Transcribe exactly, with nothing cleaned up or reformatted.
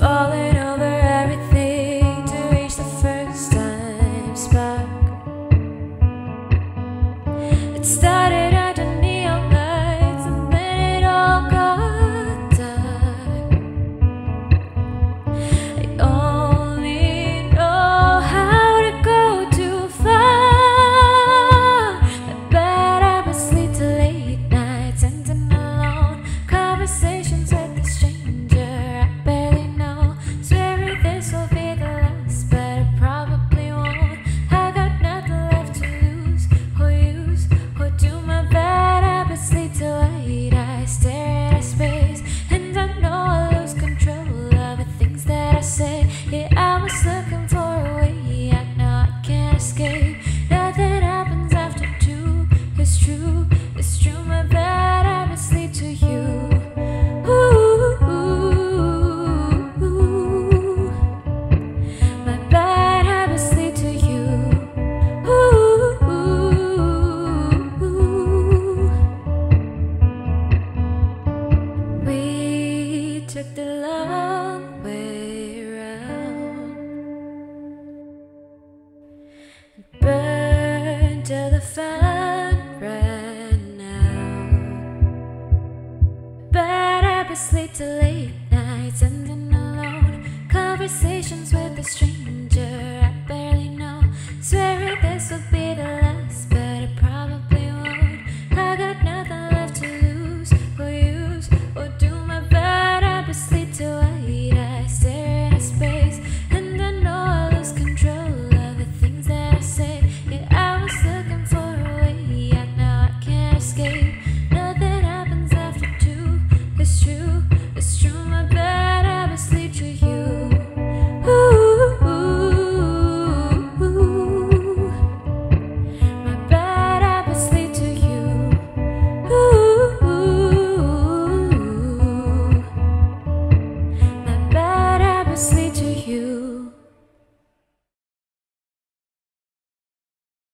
falling over everything to reach the first time spark. It started under neon lights and then it all got dark. I only know how to go too far. My bad habits lead to late nights and an alone conversations with a stranger I barely know. Swearing this will be the last, but it probably won't. I got nothing left to lose or use or do. My bad habits lead to white eyes staring at space, and I know I lose control of the things that I say. Yeah, I was looking for a way out, now I can't escape. Nothing happens after two. It's true, it's true. My bad habits lead to you. Ooh, my bad habits lead to you. Ooh, we took the long way round, burned till the fun ran out. Bad habits lead to late nights and an alone conversations with a stranger I barely know. Swearing this would be the last.